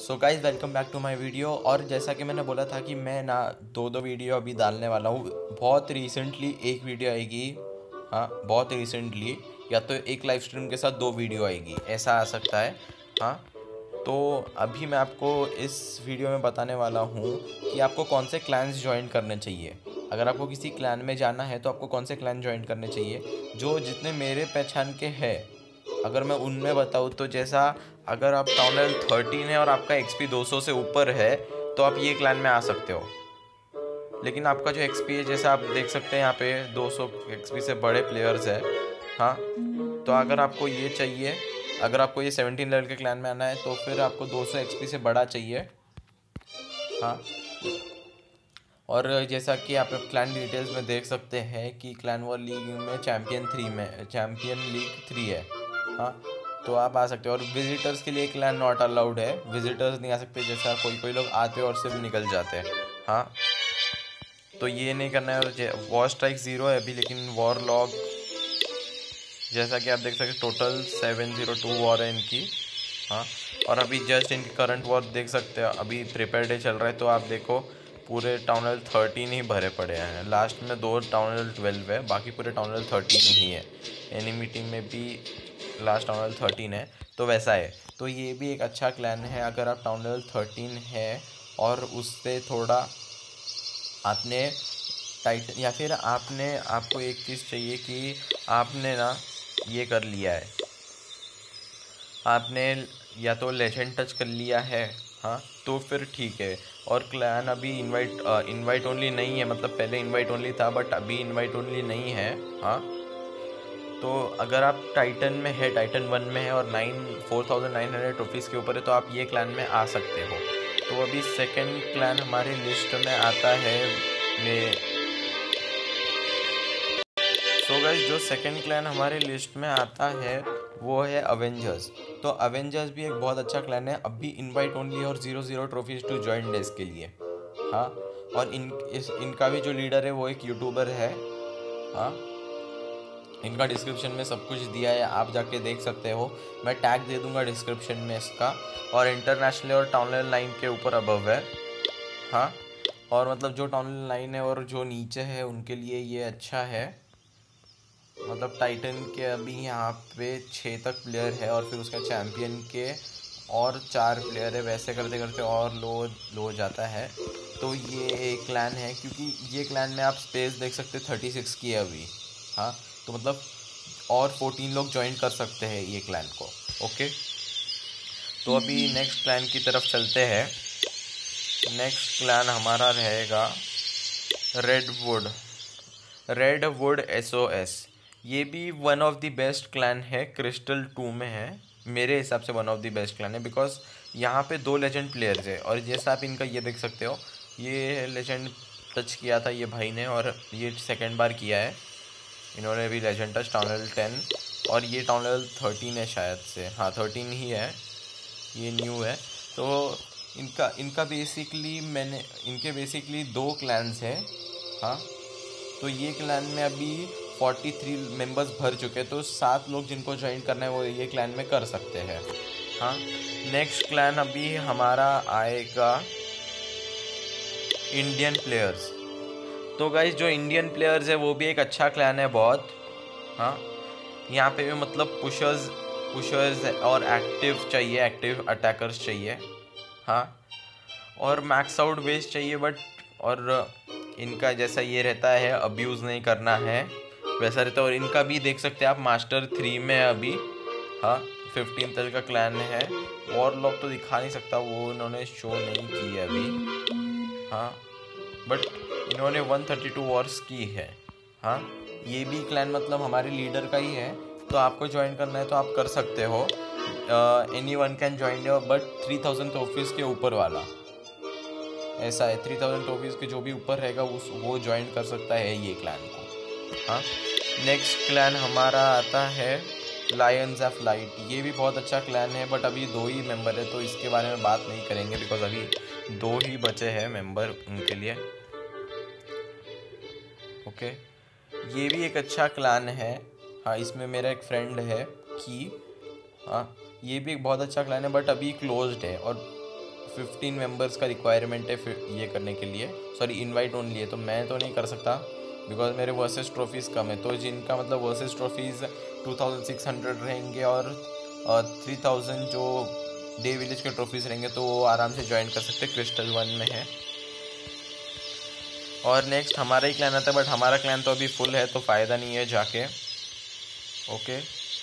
So guys welcome back to my video. और जैसा कि मैंने बोला था कि मैं ना दो वीडियो अभी डालने वाला हूँ। बहुत रिसेंटली एक वीडियो आएगी, हाँ बहुत रिसेंटली, या तो एक लाइव स्ट्रीम के साथ दो वीडियो आएगी, ऐसा आ सकता है। हाँ, तो अभी मैं आपको इस वीडियो में बताने वाला हूँ कि आपको कौन से क्लैन्स ज्वाइन करने चाहिए। अगर आपको किसी क्लैन में जाना है तो आपको कौन से क्लैन ज्वाइन करने चाहिए। जो जितने मेरे पहचान के हैं, अगर मैं उनमें बताऊँ तो जैसा अगर आप टाउन लेवल 13 है और आपका एक्सपी 200 से ऊपर है तो आप ये क्लैन में आ सकते हो। लेकिन आपका जो एक्सपी है, जैसा आप देख सकते हैं यहाँ पे 200 एक्सपी से बड़े प्लेयर्स है। हाँ, तो अगर आपको ये चाहिए, अगर आपको ये 17 लेवल के क्लैन में आना है तो फिर आपको 200 एक्सपी से बड़ा चाहिए। हाँ, और जैसा कि आप क्लैन डिटेल्स में देख सकते हैं कि क्लैन वॉर लीग में चैम्पियन लीग 3 है। हाँ, तो आप आ सकते हो। और विजिटर्स के लिए क्लैन नॉट अलाउड है, विजिटर्स नहीं आ सकते। जैसा कोई लोग आते हैं और सिर्फ निकल जाते हैं। हाँ, तो ये नहीं करना है। और वॉर स्ट्राइक 0 है अभी, लेकिन वॉर लॉग जैसा कि आप देख सकते टोटल 702 वॉर है इनकी। हाँ, और अभी जस्ट इनकी करंट वॉर देख सकते हैं, अभी प्रिपेयर डे चल रहा है। तो आप देखो पूरे टाउन लेवल 13 ही भरे पड़े हैं। लास्ट में 2 टाउन लेवल 12 है, बाकी पूरे टाउन लेवल 13 ही है। एनिमी टीम में भी लास्ट टाउन लेवल 13 है, तो वैसा है। तो ये भी एक अच्छा क्लैन है। अगर आप टाउन लेवल 13 है और उससे थोड़ा आपने टाइट, या फिर आपको एक चीज़ चाहिए कि आपने ना ये कर लिया है, आपने या तो लेजेंड टच कर लिया है। हाँ, तो फिर ठीक है। और क्लैन अभी इनवाइट ओनली नहीं है, मतलब पहले इनवाइट ओनली था बट अभी इनवाइट ओनली नहीं है। हाँ, तो अगर आप टाइटन में है, टाइटन 1 में है और 4900 ट्रॉफीज़ के ऊपर है तो आप ये क्लैन में आ सकते हो। तो अभी सेकंड क्लैन हमारी लिस्ट में आता है सो गाइस, जो सेकंड क्लैन हमारे लिस्ट में आता है वो है अवेंजर्स। तो अवेंजर्स भी एक बहुत अच्छा क्लैन है, अभी इनवाइट ओनली और 0 ट्रॉफीज टू जॉइन डेज के लिए। हाँ, और इनका भी जो लीडर है वो एक यूट्यूबर है। हाँ, इनका डिस्क्रिप्शन में सब कुछ दिया है, आप जाके देख सकते हो। मैं टैग दे दूंगा डिस्क्रिप्शन में इसका। और इंटरनेशनल और टाउन लेवल 9 के ऊपर अबव है। हाँ, और मतलब जो टाउन लेवल 9 है और जो नीचे है उनके लिए ये अच्छा है। मतलब टाइटन के अभी यहाँ पे 6 तक प्लेयर है और फिर उसका चैम्पियन के और 4 प्लेयर है। वैसे करते करते और लो जाता है। तो ये एक क्लैन है, क्योंकि ये क्लैन में आप स्पेस देख सकते 36 की है अभी। हाँ, तो मतलब और 14 लोग ज्वाइन कर सकते हैं ये क्लैन को। ओके, तो अभी नेक्स्ट क्लैन की तरफ चलते हैं। नेक्स्ट क्लैन हमारा रहेगा रेडवुड SOS। ये भी one of the best clan है, क्रिस्टल 2 में है। मेरे हिसाब से one of the best clan है, बिकॉज यहाँ पे 2 लेजेंड प्लेयर्स है। और जैसा आप इनका ये देख सकते हो, ये लेजेंड टच किया था ये भाई ने और ये सेकंड बार किया है इन्होंने भी लेजेंड टच टाउन लेवल 10। और ये टाउन लेवल 13 है शायद से, हाँ 13 ही है, ये न्यू है। तो इनका इनके बेसिकली 2 क्लैन्स हैं। हाँ, तो ये क्लैन में अभी 43 मेंबर्स भर चुके हैं, तो 7 लोग जिनको ज्वाइन करना है वो ये क्लैन में कर सकते हैं। हाँ, नेक्स्ट क्लैन अभी हमारा आएगा इंडियन प्लेयर्स। तो गाइस, जो इंडियन प्लेयर्स है वो भी एक अच्छा क्लैन है बहुत। हाँ, यहाँ पे भी मतलब पुशर्स और एक्टिव चाहिए, एक्टिव अटैकर्स चाहिए। हाँ, और मैक्स आउट बेस चाहिए, बट और इनका जैसा ये रहता है अब्यूज़ नहीं करना है वैसा रहता है। और इनका भी देख सकते हैं आप मास्टर 3 में है अभी। हाँ, 15 तक का क्लैन है। वॉरलॉक तो दिखा नहीं सकता, वो इन्होंने शो नहीं की है अभी। हाँ, बट इन्होंने 132 वॉर्स की है। हाँ, ये भी क्लैन मतलब हमारे लीडर का ही है, तो आपको ज्वाइन करना है तो आप कर सकते हो। Anyone can join your, but 3000 trophies के ऊपर वाला, ऐसा है। 3000 ट्रॉफीज़ के जो भी ऊपर रहेगा वो ज्वाइन कर सकता है ये क्लैन को। हाँ, नेक्स्ट क्लैन हमारा आता है लायंस ऑफ लाइट। ये भी बहुत अच्छा क्लैन है, बट अभी 2 ही मेंबर है तो इसके बारे में बात नहीं करेंगे, बिकॉज अभी 2 ही बचे हैं मेंबर उनके लिए। ओके, ये भी एक अच्छा क्लैन है। हाँ, इसमें मेरा एक फ्रेंड है कि हाँ, ये भी एक बहुत अच्छा क्लैन है, बट अभी क्लोज्ड है और 15 मेंबर्स का रिक्वायरमेंट है फिर ये करने के लिए, सॉरी इनवाइट ओनली है, तो मैं तो नहीं कर सकता बिकॉज मेरे वर्सेस ट्रॉफीज़ कम है। तो जिनका मतलब वर्सेस ट्रॉफीज़ 2600 रहेंगे और 3000 जो डे विलेज के ट्रॉफीज़ रहेंगे तो वो आराम से ज्वाइन कर सकते, क्रिस्टल 1 में है। और नेक्स्ट हमारा ही क्लैन आता है, बट हमारा क्लैन तो अभी फुल है तो फ़ायदा नहीं है जाके। ओके,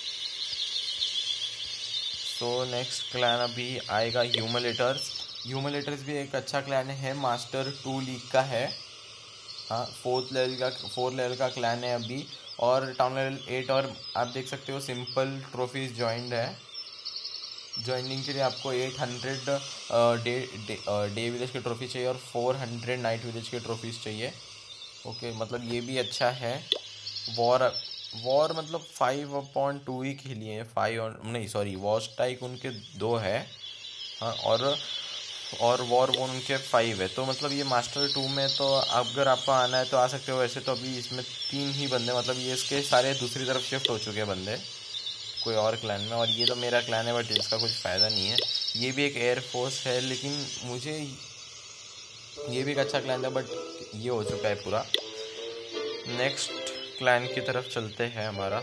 सो नेक्स्ट क्लैन अभी आएगा ह्यूमलेटर्स। ह्यूमलेटर्स भी एक अच्छा क्लैन है, मास्टर 2 लीग का है। हाँ, 4 लेवल का क्लैन है अभी, और टाउन लेवल 8, और आप देख सकते हो सिंपल ट्रॉफीज़ ज्वाइंड है। ज्वाइनिंग के लिए आपको 800 डे विलेज की ट्रॉफी चाहिए और 400 नाइट विलेज की ट्रॉफीज़ चाहिए। ओके, मतलब ये भी अच्छा है। वॉर वॉर मतलब 5/2 ही खेली है, 5 और नहीं सॉरी वॉर स्ट्राइक उनके 2 है। हाँ, और वॉर वन उनके 5 है। तो मतलब ये मास्टर 2 में तो अगर आपको आना है तो आ सकते हो। वैसे तो अभी इसमें 3 ही बंदे, मतलब ये इसके सारे दूसरी तरफ शिफ्ट हो चुके हैं बंदे कोई और क्लैन में, और ये तो मेरा क्लैन है बट इसका कुछ फ़ायदा नहीं है। ये भी एक एयरफोर्स है, लेकिन मुझे ये भी एक अच्छा क्लैन था बट ये हो चुका है पूरा। नेक्स्ट क्लैन की तरफ चलते हैं हमारा।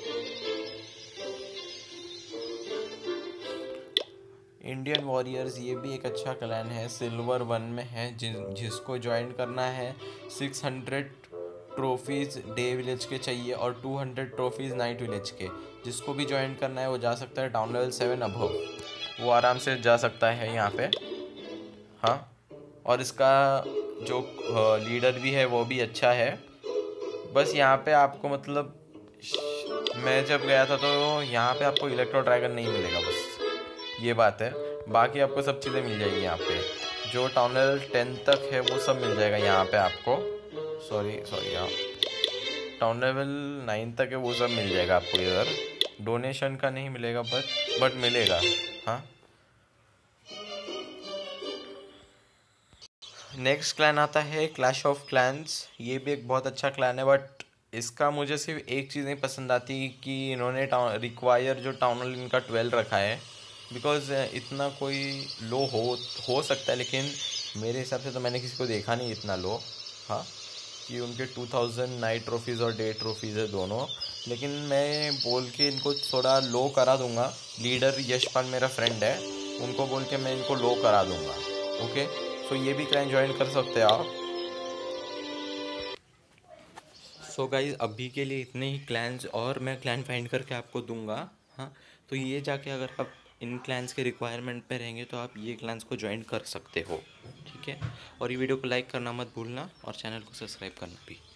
इंडियन वॉरियर्स, ये भी एक अच्छा क्लैन है, सिल्वर 1 में है। जिसको ज्वाइन करना है 600 ट्रॉफीज़ डे विलेज के चाहिए और 200 ट्रॉफीज़ नाइट विलेज के। जिसको भी ज्वाइन करना है वो जा सकता है टाउन लेवल 7 अबव, वो आराम से जा सकता है यहाँ पे। हाँ, और इसका जो लीडर भी है वो भी अच्छा है। बस यहाँ पे आपको मतलब मैं जब गया था तो यहाँ पे आपको इलेक्ट्रो ड्रैगन नहीं मिलेगा, बस ये बात है। बाकी आपको सब चीज़ें मिल जाएगी यहाँ पे, जो टाउन लेवल 10 तक है वो सब मिल जाएगा यहाँ पे आपको। सॉरी हाँ, टाउन लेवल 9 तक है वो सब मिल जाएगा आपको इधर। डोनेशन का नहीं मिलेगा बट मिलेगा। हाँ, नेक्स्ट क्लैन आता है क्लैश ऑफ क्लैंस। ये भी एक बहुत अच्छा क्लैन है, बट इसका मुझे सिर्फ एक चीज़ नहीं पसंद आती कि इन्होंने रिक्वायर जो टाउन हॉल इनका 12 रखा है। बिकॉज इतना कोई लो हो सकता है, लेकिन मेरे हिसाब से तो मैंने किसी को देखा नहीं इतना लो। हाँ, कि उनके 2000 नाइट ट्रॉफीज़ और डे ट्रॉफीज़ है दोनों, लेकिन मैं बोल के इनको थोड़ा लो करा दूंगा। लीडर यशपाल मेरा फ्रेंड है, उनको बोल के मैं इनको लो करा दूंगा। ओके, सो ये भी क्लैन ज्वाइन कर सकते हैं आप। सो गाइज अभी के लिए इतने ही क्लैन्स, और मैं क्लैन फाइंड करके आपको दूंगा। हाँ, तो ये जाके अगर आप इन क्लैन्स के रिक्वायरमेंट पे रहेंगे तो आप ये क्लैन्स को ज्वाइन कर सकते हो। ठीक है, और ये वीडियो को लाइक करना मत भूलना और चैनल को सब्सक्राइब करना भी।